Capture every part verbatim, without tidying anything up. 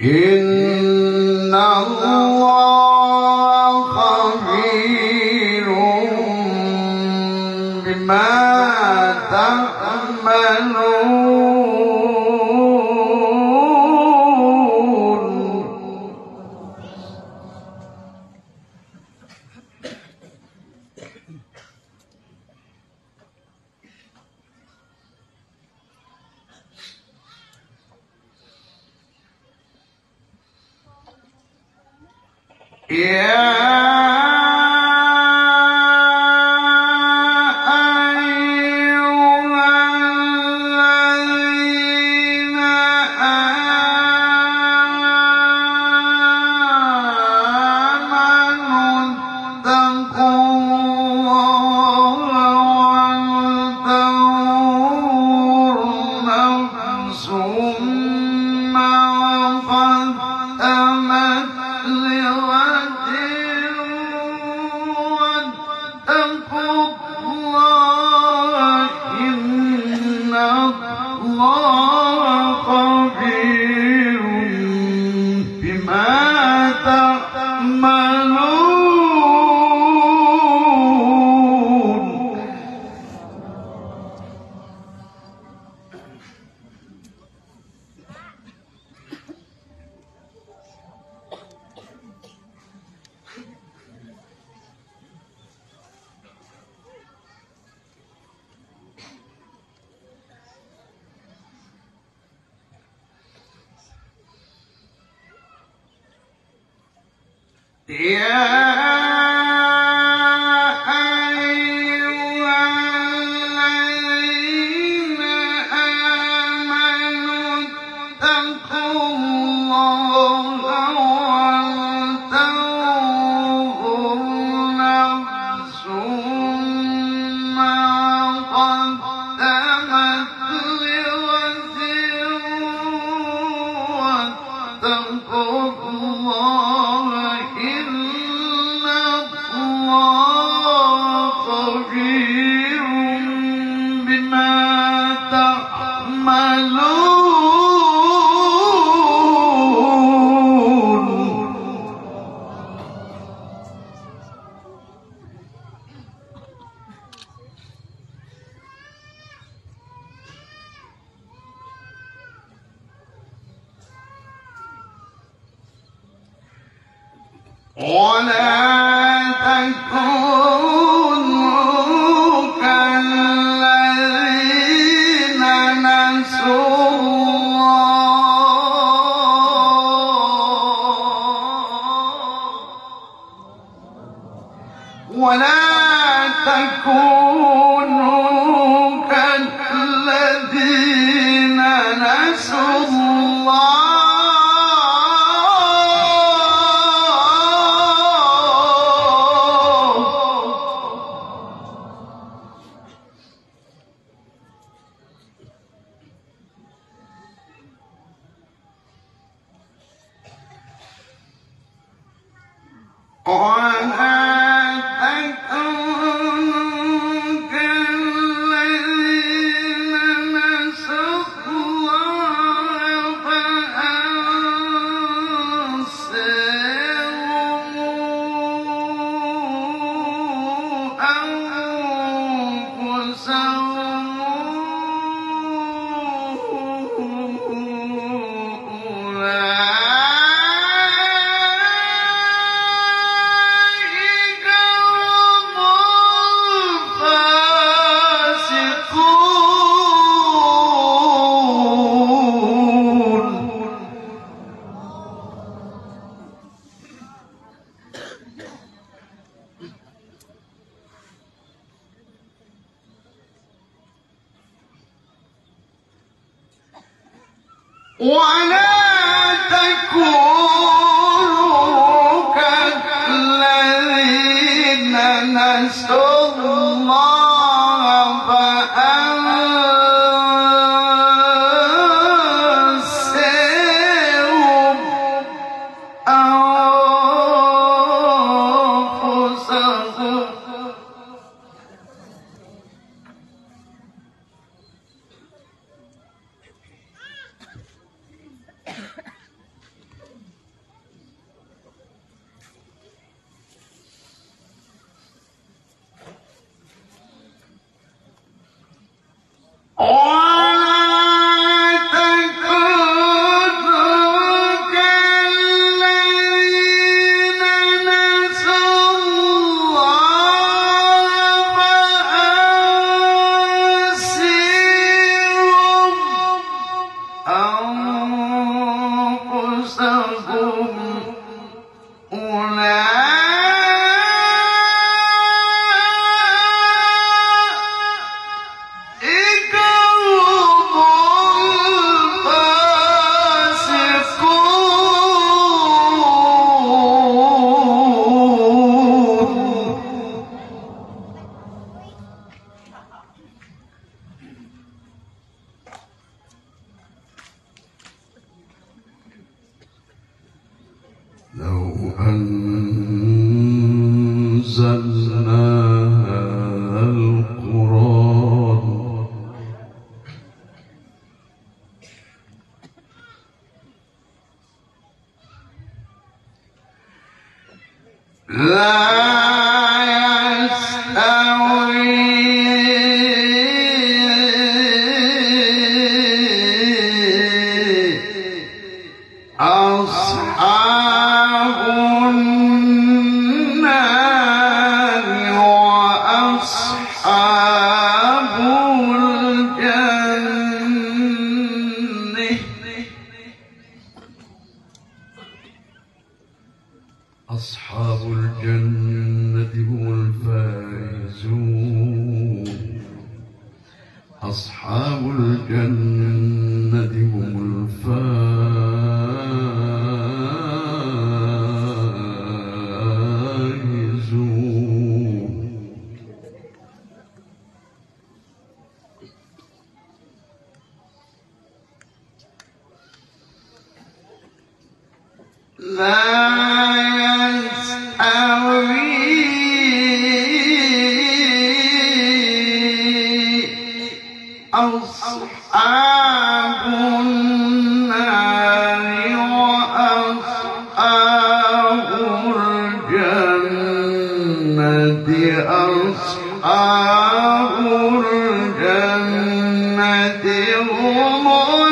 إن الله خبير بما تعملون. يا ولا تكونوا كالذين نسوا الله ولا تكونوا كالذين نسوا الله ولا تكونوا كالذين نسوا الله فأنساهم أنفسهم أنزلنا القرآن لا أصحاب الجنة هم الفائزون أصحاب الجنة هم الفائزون لا أصحاب النار وأصحاب الجنة أصحاب الجنة هم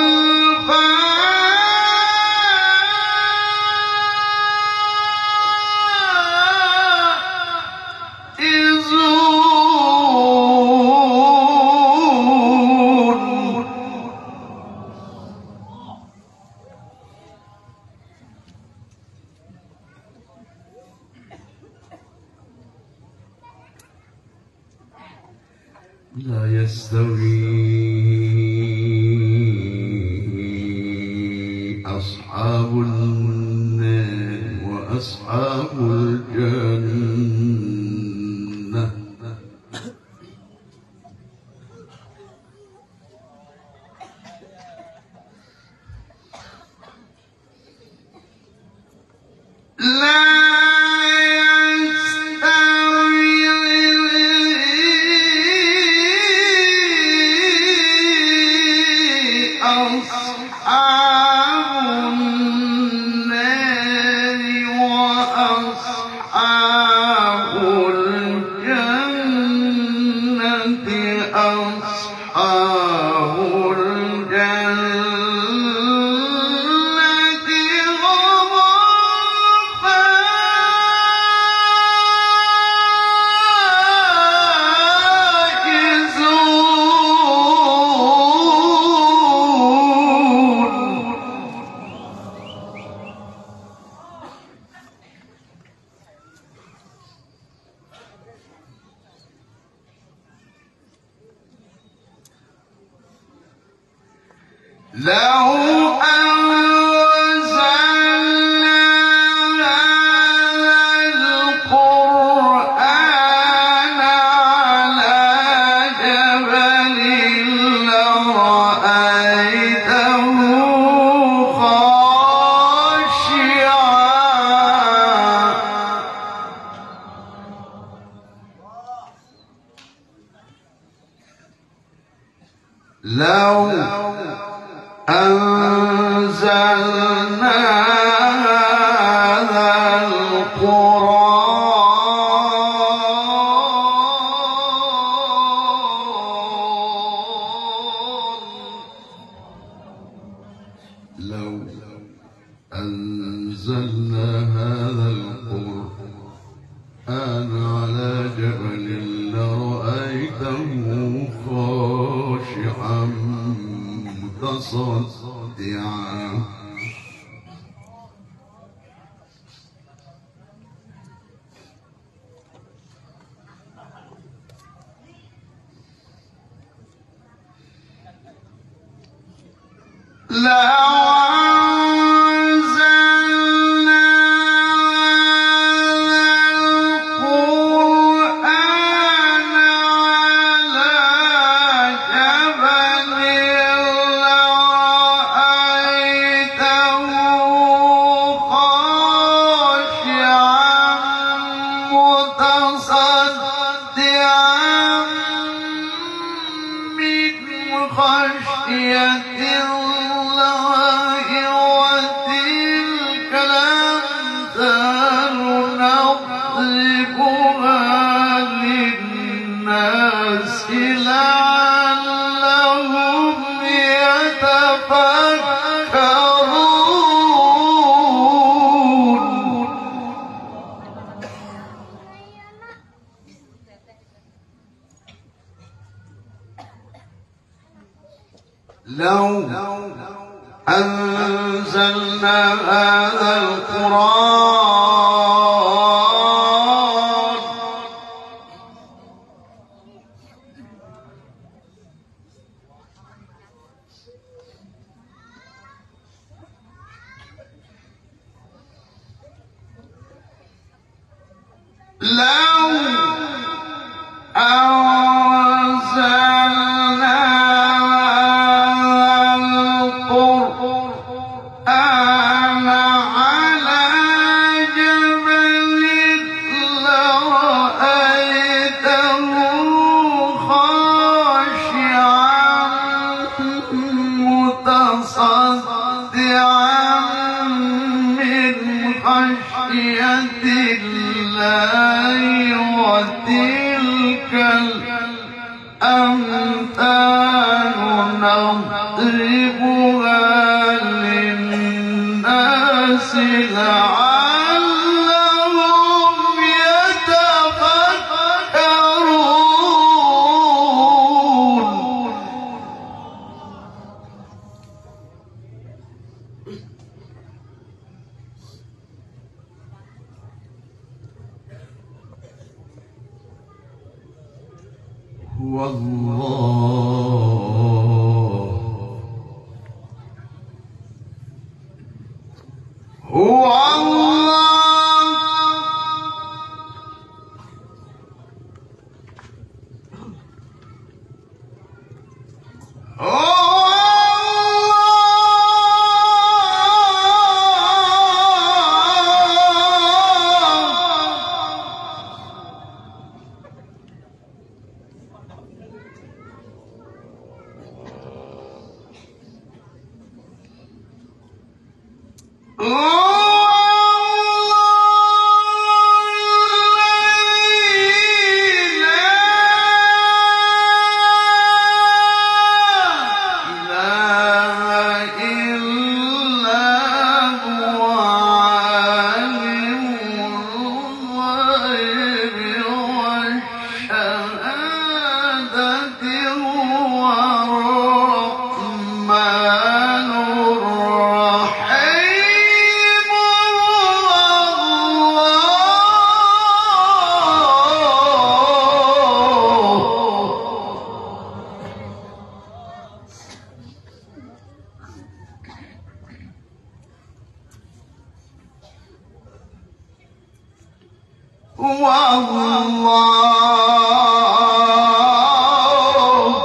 لا يستوي أصحاب النار وأصحاب الجنة لا لو أنزلنا القرآن على جبل لرأيته خاشعا لو أنزلنا هذا القرآن لو أنزلنا هذا القرآن على جبل لرأيته خاشعا متصدعا لو أنزلنا القرآن على جبل لرأيته خاشعا خشية الله وتلك الأمثال نضربها للناس لعلهم يتفكرون. لو أنزلنا هذا القرآن لو أنزلنا القرآن على جبل لرأيته خاشعا متصدعا من خشية الله وتلك الأمثال نضربها للناس لعلهم يتفكرون. هو الله هو الله هو هو الله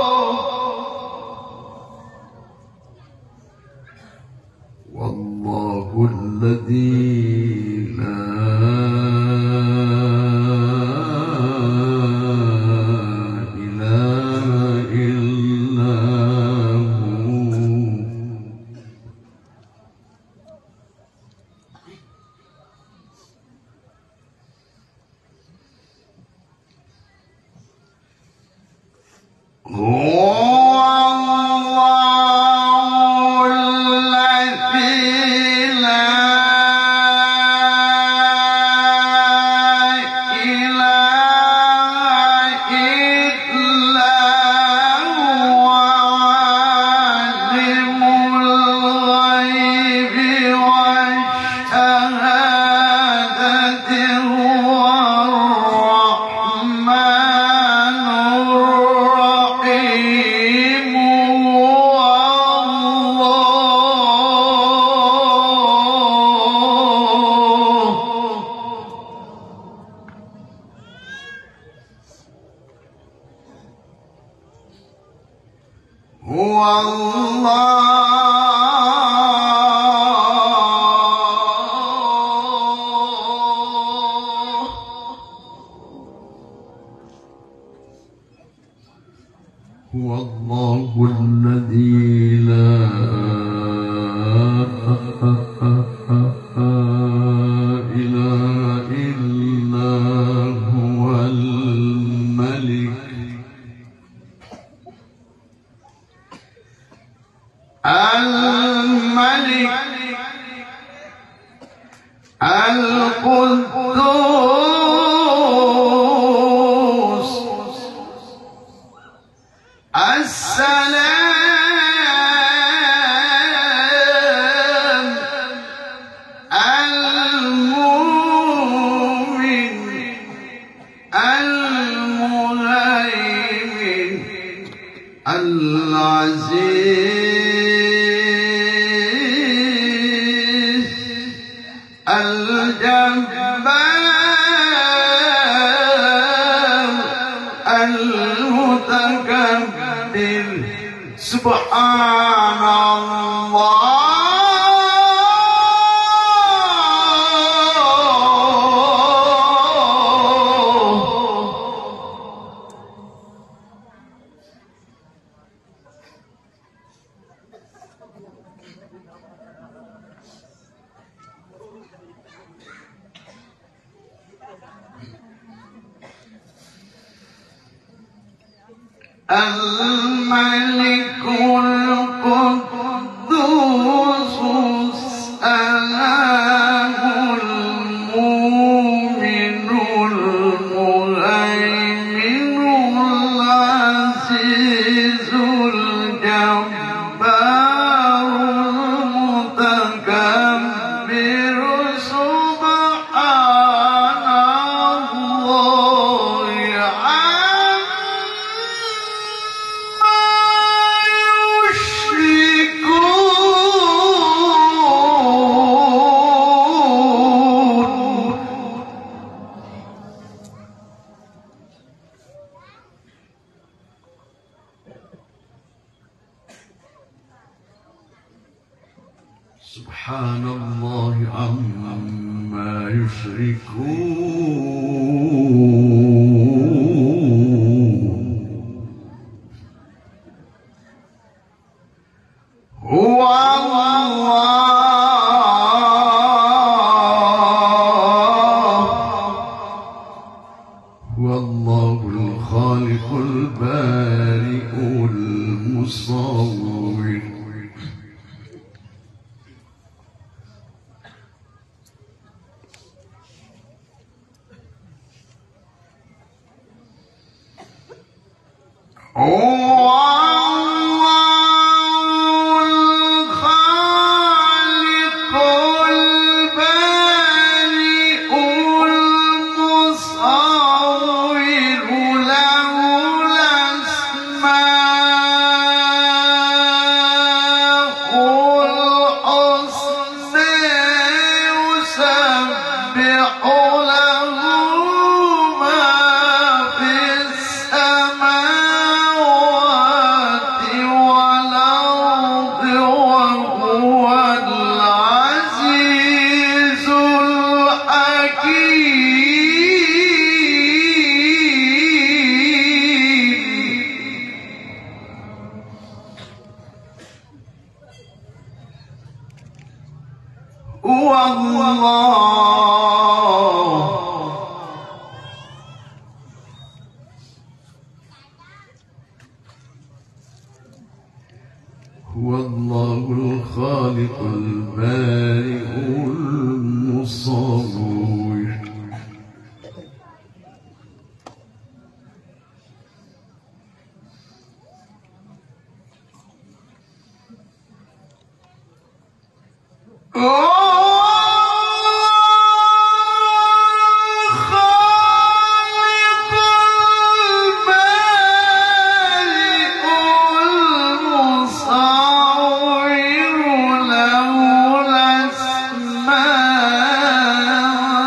والله الذي لا إله إلا هو هو الله الذي لا إله إلا هو عالم الغيب والشهادة هو الرحمن الرحيم هو الله هو الله الذي القدوس السلام المؤمن المهيمن العزيز الجبار المتكبر سبحان الله الملك القدوس السلام المؤمن المهيمن العزيز الجبار المتكبر سبحان الله سبحان الله عما يشركون هو الله هو الله الخالق البارئ المصور هو الله الخالق البارئ المصور له الأسماء الحسنى يسبح له ما في السماوات والأرض وهو العزيز الحكيم هو الله هو الله الخالق البارئ المصور الأسماء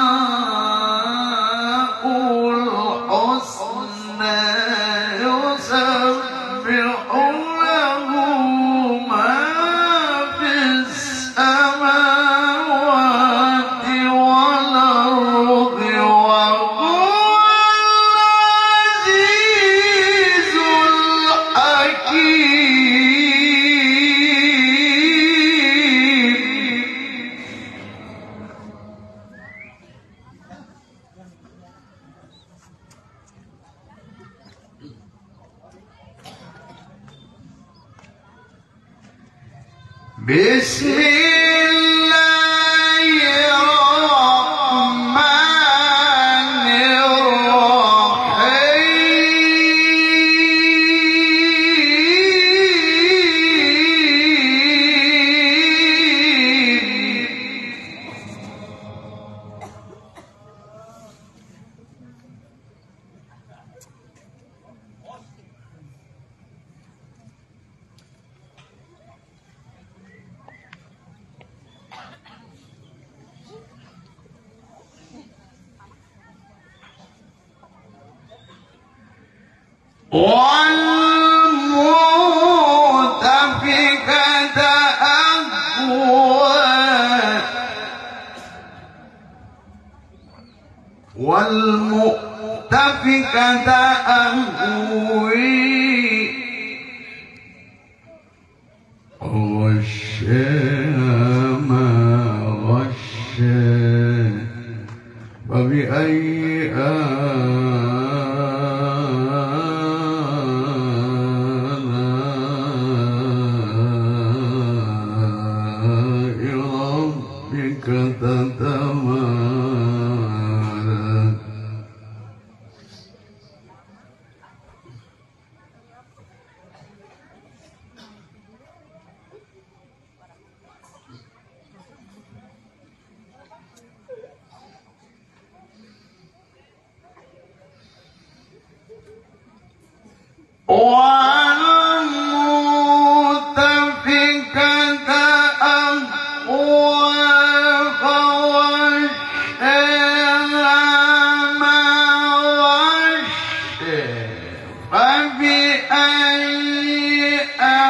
بسم الله الرحمن والمؤتفكة أهوى والمؤتفكة أهوي غشاها ما غشا فبأي آلاء ربك تتمارى والمؤتفكة أهوى فغشاها ما غشى فبأي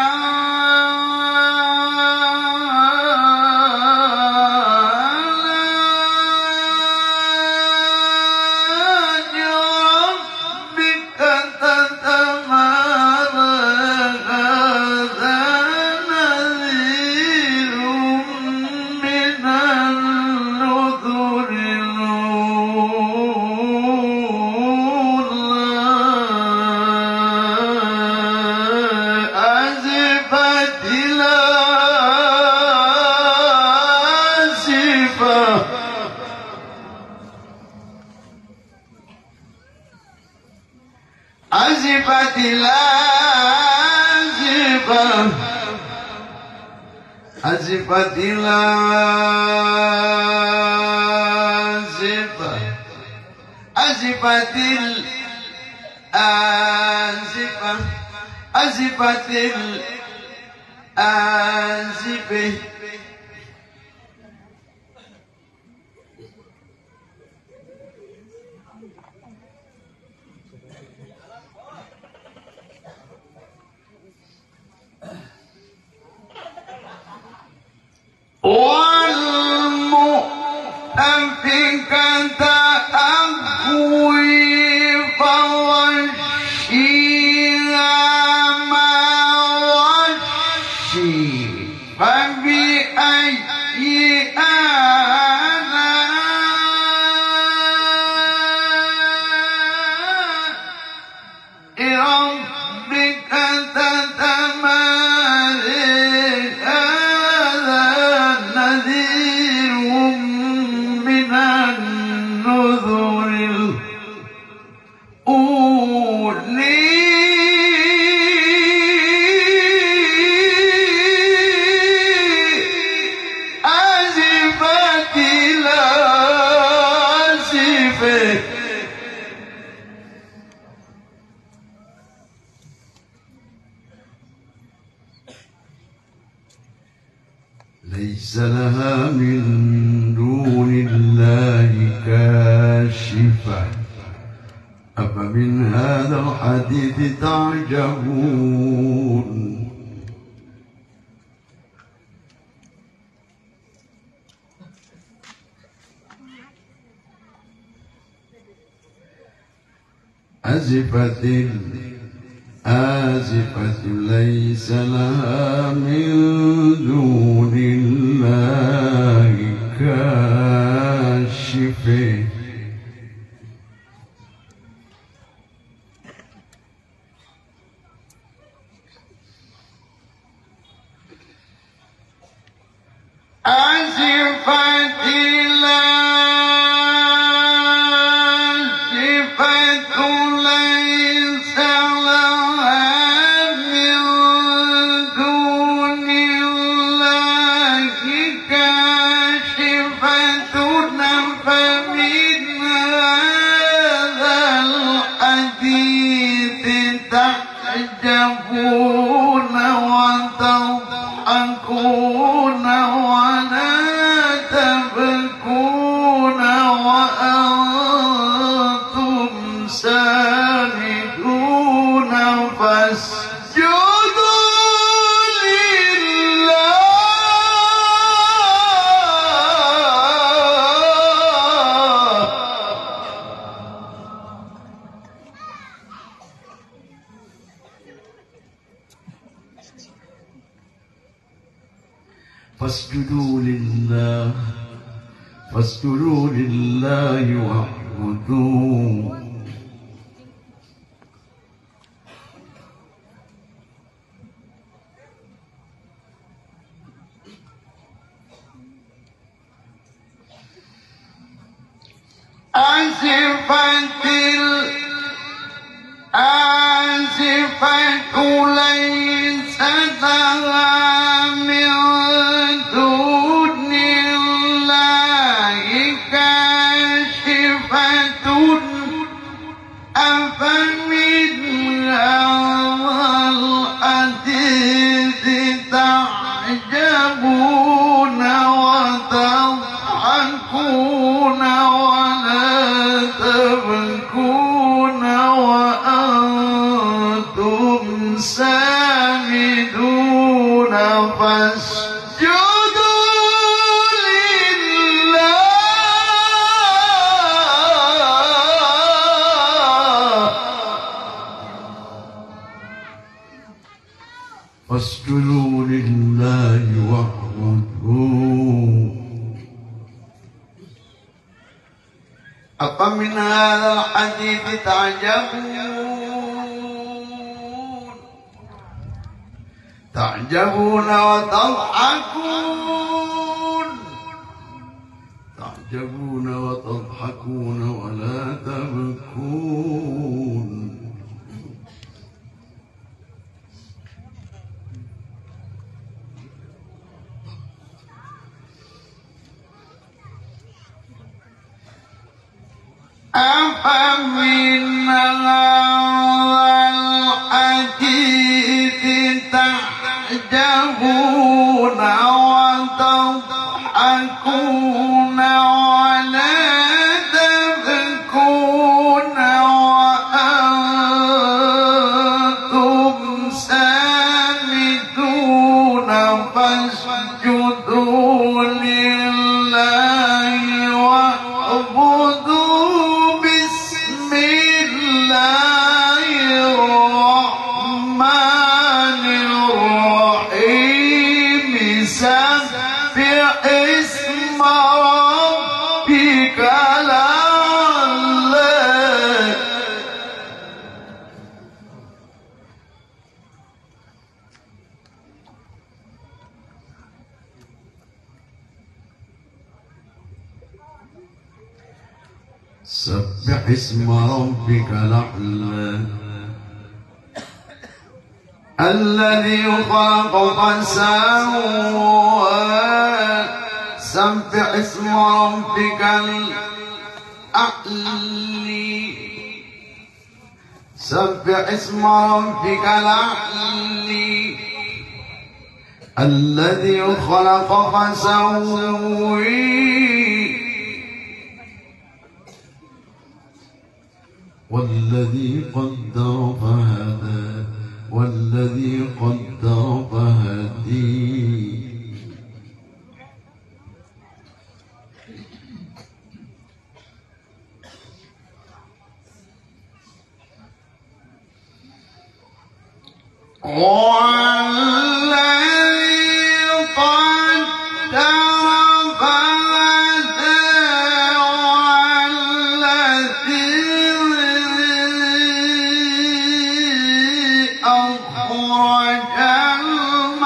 آلاء ربك تتمارى هذا نذير من النذر الأولى أزفت الآزفة أزفت الآزفة أزفت الآزفة أزفت الآزفة أزفت الآزفة والمؤتفكة أهوي فغشيها ما غشي فبأي آلاء ربك تتمارى هذا نذير من النذر الأولى أزفت الآزفة ليس لها من دون الله كاشفة أفمن هذا الحديث تعجبون أزفت الآزفة ليس لها من دون الله كاشفة فاسجدوا لله فاسجدوا لله واعبدوا أزفت الآزفة ليس لها من دون الله كاشفة أفمن هذا الحديث تعجبون وتضحكون تبكون وأنتم سامدون فاسجدوا لله فاسجدوا لله واعبدوا أفمن هذا الحديث تعجبون تعجبون وتضحكون تعجبون وتضحكون ولا تبكون أفمن هذا الحديث تعجبون وتضحكون ولا تبكون وأنتم سامدون فاسجدوا لله واعبدوا سبح اسم ربك الأعلى الذي خلق فسوى سبح اسم ربك الأعلى سبح اسم ربك الأعلى الذي خلق فسوى والذي قدر فهدى والذي قدر فهدي والذي قدر أخرج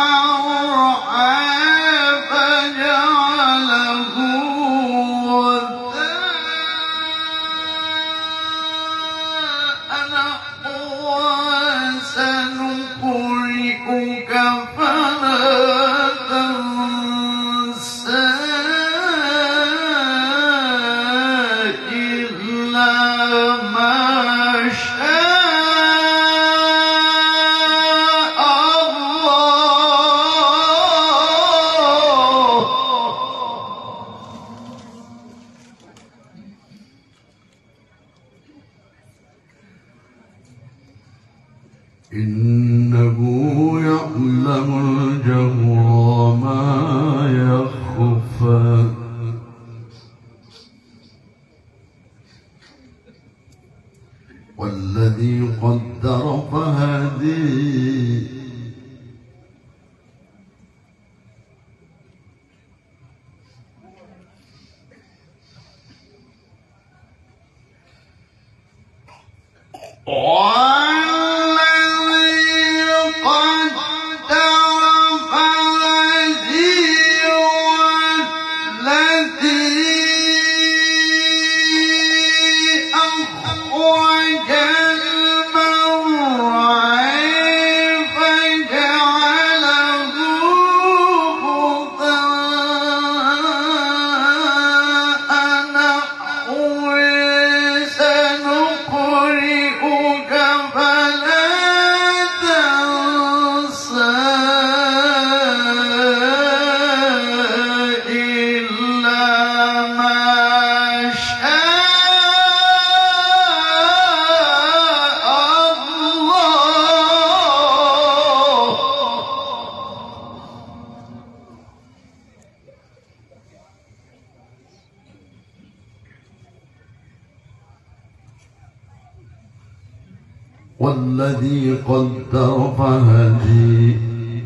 والذي قدر فهدي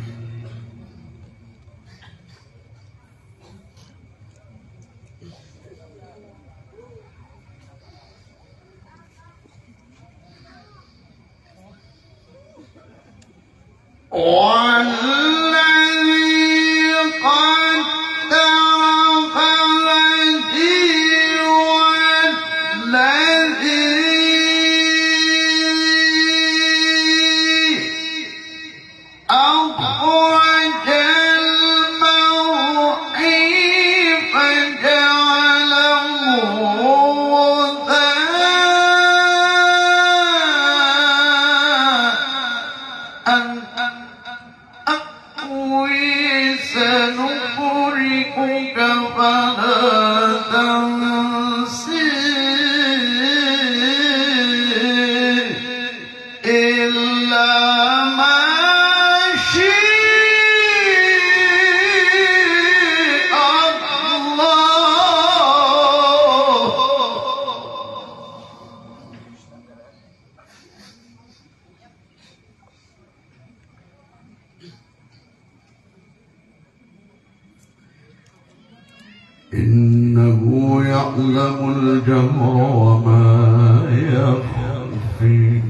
إنه يعلم الجهر وما يخفي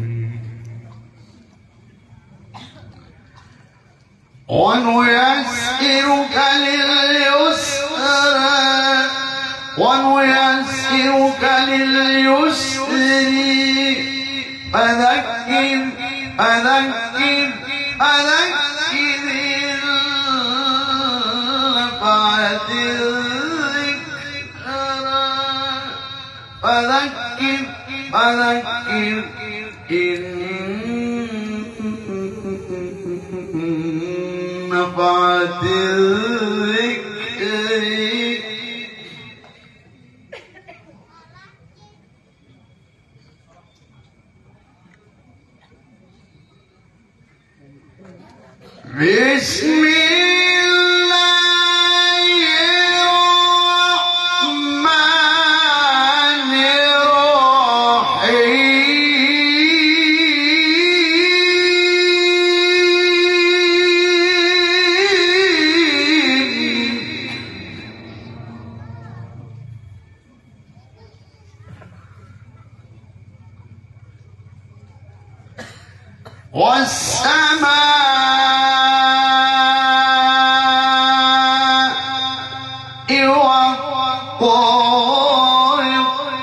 ونيسرك لليسر ونيسرك لليسر فذكر فذكر فذكر نفعت الذكرى فذكر فذكر إن نفعت الذكر بسم الله الرحمن الرحيم والسماء والطارق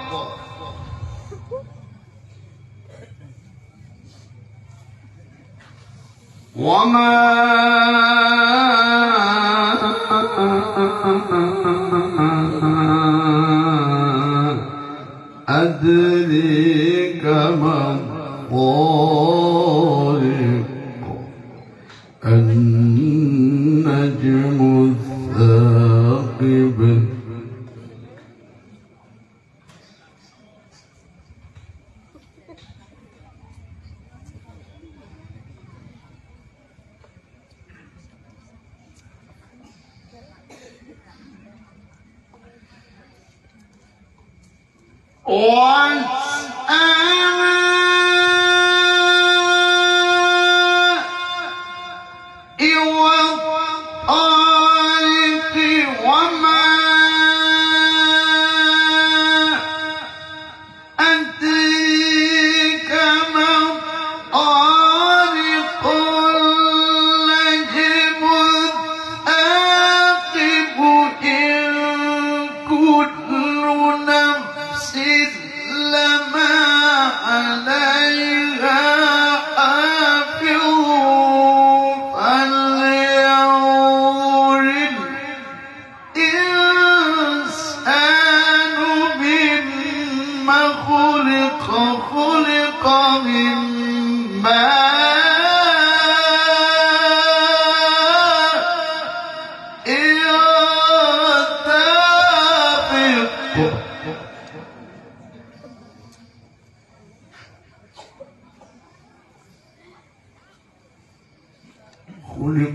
وما أدريك ما الطارق النجم الثاقب والطارق وما أدريك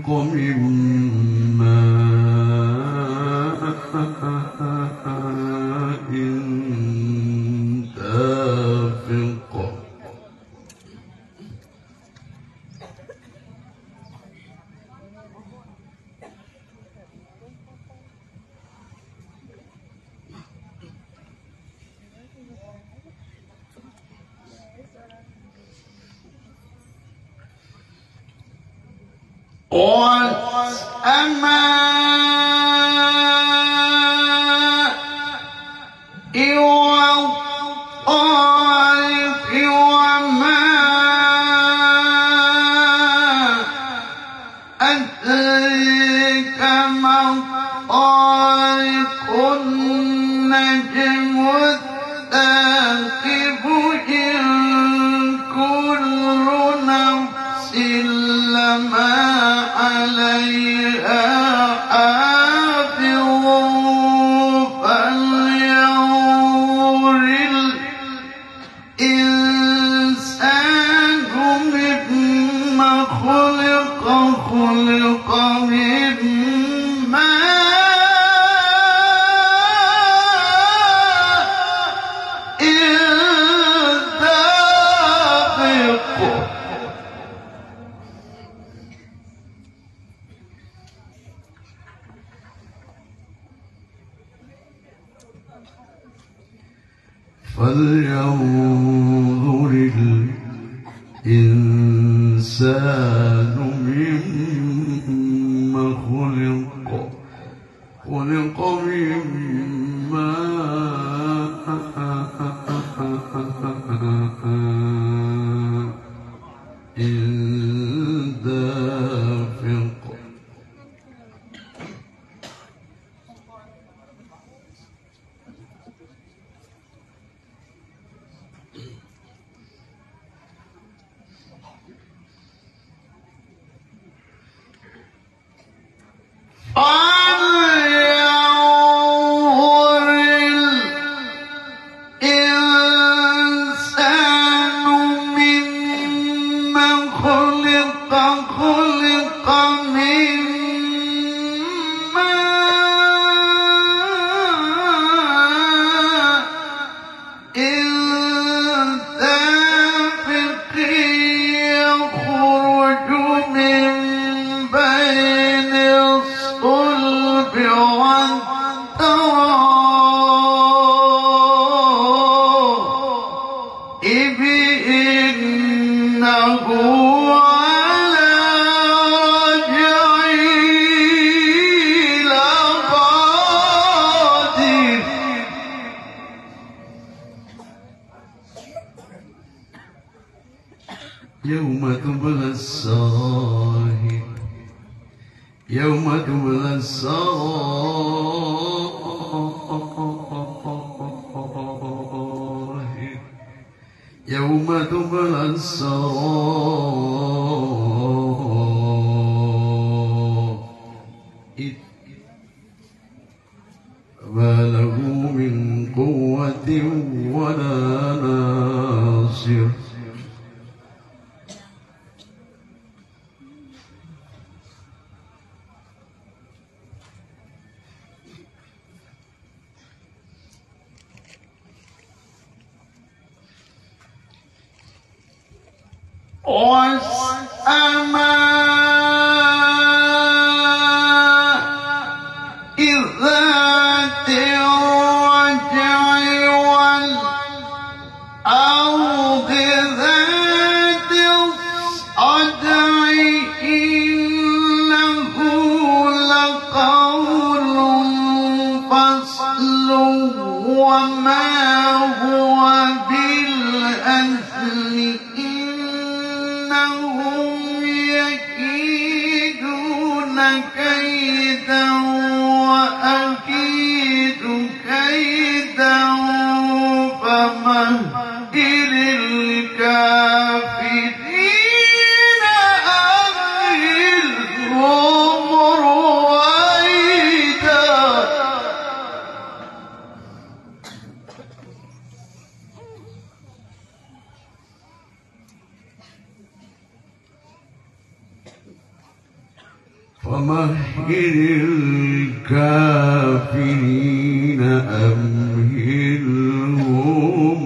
خلق من ماء دافق والسماء والطارق وما أدريك ما الطارق النجم الثاقب إن كل نفس لما عليها حافظ فلينظر الإنسان مما خلق خلق من ماء دافق فلينظر الإنسان مما خلق خلق من ماء دافق فلينظر الإنسان مما خلق خلق من ماء دافق يخرج من بين الصلب والترائب إنه على رجعه لقادر يوم تبلى السرائر يوم تبلى السرائر يوم تبلى السرائر ما له من قوة ولا ناصر والسماء ذات الرجع والأرض ذات الصدع إنه لقول فصل وما هو بالهزل إنهم يكيدون كيدا وأكيد كيدا فمهل الكافرين أمهلهم رويدا الكافرين أمهلهم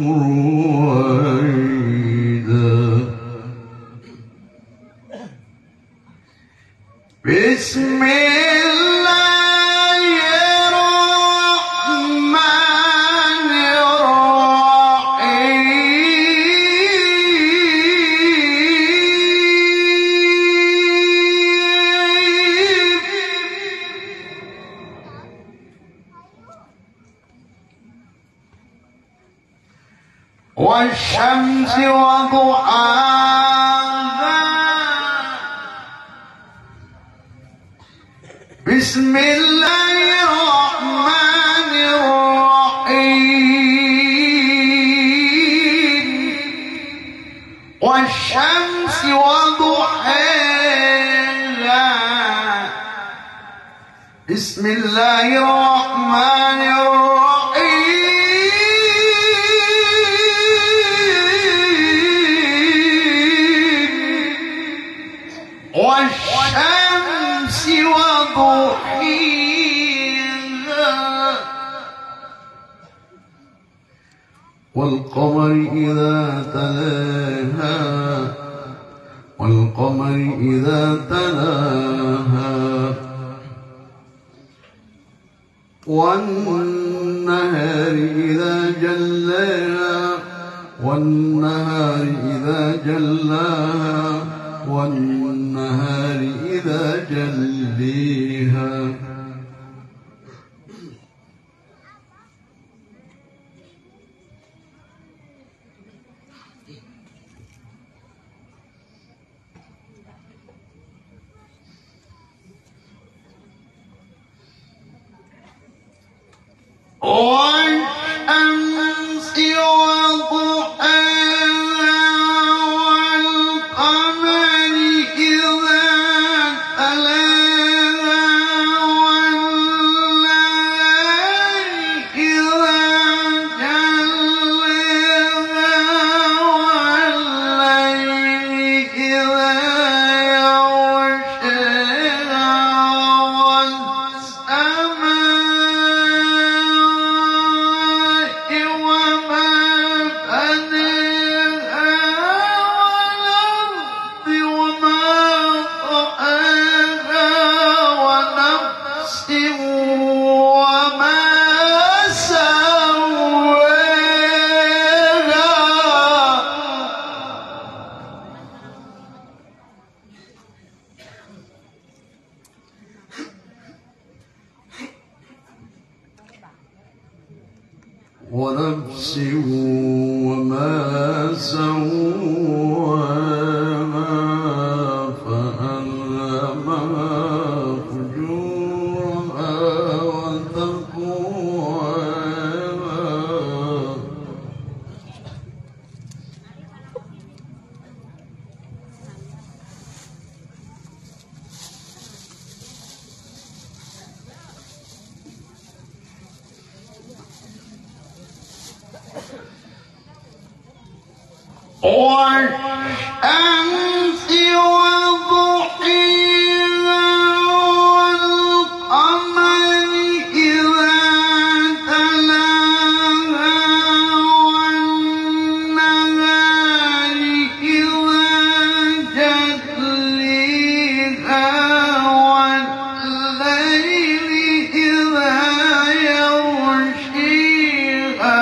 رويدا بسم الله الرحمن الرحيم والشمس وضحاها بسم الله الرحمن الرحيم والشمس وضحاها بسم الله الرحمن الرحيم والشمس وضحيها والقمر إذا تلاها والقمر إذا تلاها والنهار إذا جلاها والنهار إذا جلاها والنهار إذا جليها والشمس وضحاها والقمر إذا تلاها والنهار إذا جلاها والليل إذا يغشاها ونفس وما سواها فألهمها فجورها وتقواها والشمس وضحيها والقمر إذا تلاها والنهار إذا جليها والليل إذا يغشيها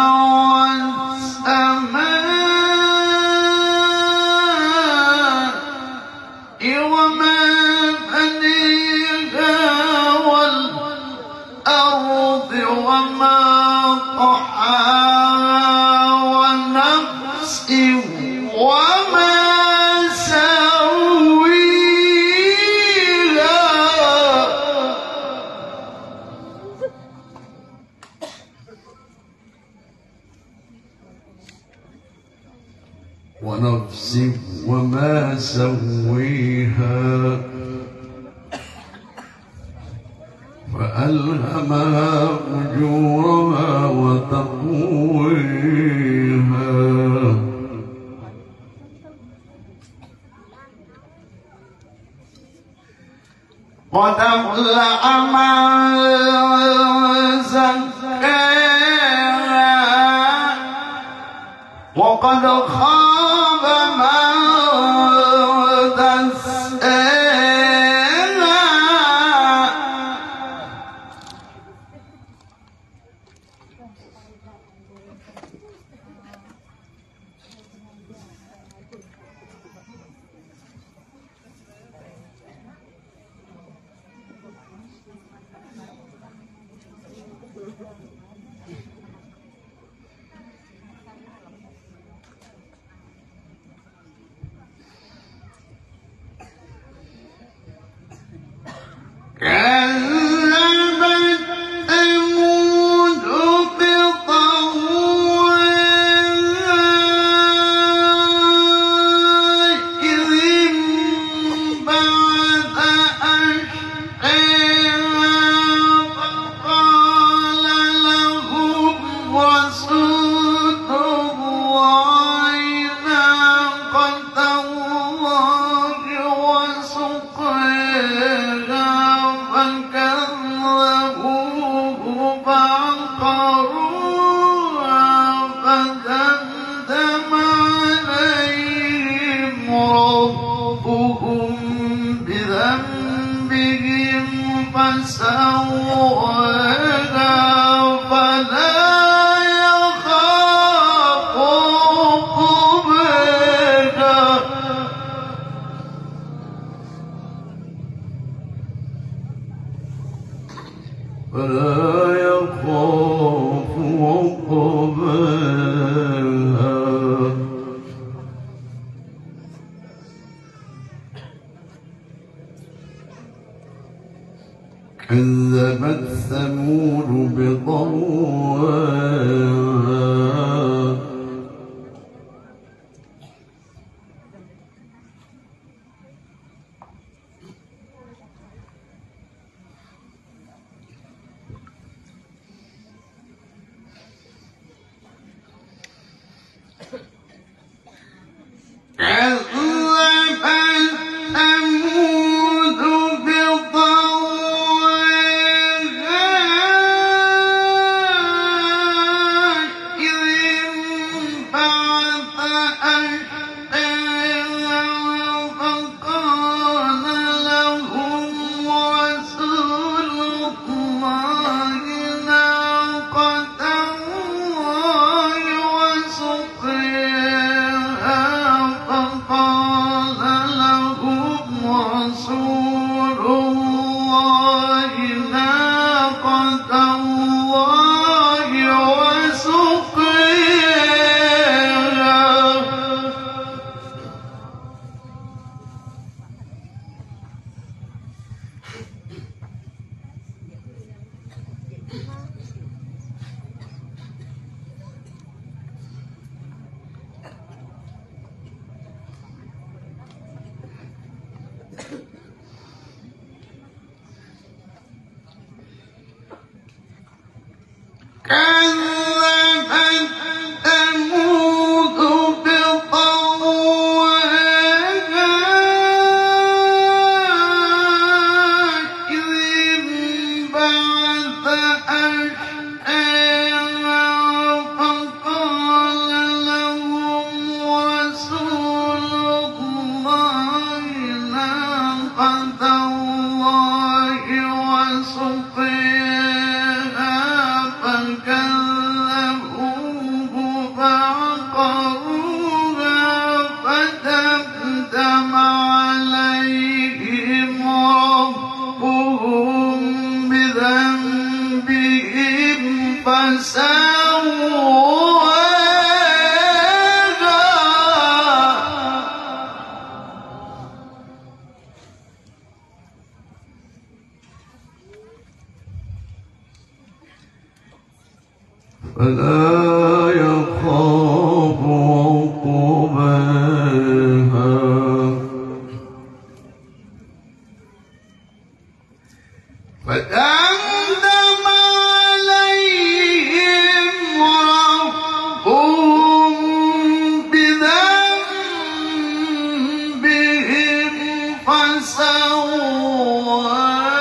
وما بنيها والأرض وما طحاها ونفس وما سويها ونفس وما سويها فألهمها فجورها وتقواها قد أفلح من زكاها وقد خاب من دساها كذبت ثمود بطغواها إذ انبعث أشقاها فقال لهم رسول الله ناقة الله وسقياها فكذبوه فعقروها فدمدم عليهم ربهم بذنبهم فسواها فلا يخاف عقباها فلا يخاف عقباها كذبت ثمود بطغواها كذبت ثمود بطغواها إذ انبعث أشقاها فقال لهم رسول الله ناقة الله وسقياها فقال لهم رسول الله ناقة الله وسقياها كذبت ثمود بطغواها إذ انبعث أشقاها فقال لهم رسول الله ناقة الله وسقياها فكذبوه فعقروها فدمدم عليهم ربهم بذنبهم فسواها فلا يخاف عقباها فدمدم عليهم ربهم بذنبهم فسواها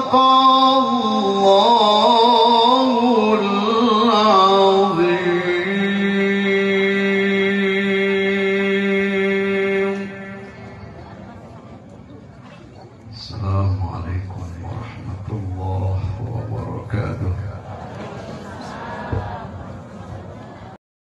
صدق الله العظيم. السلام عليكم ورحمة الله وبركاته.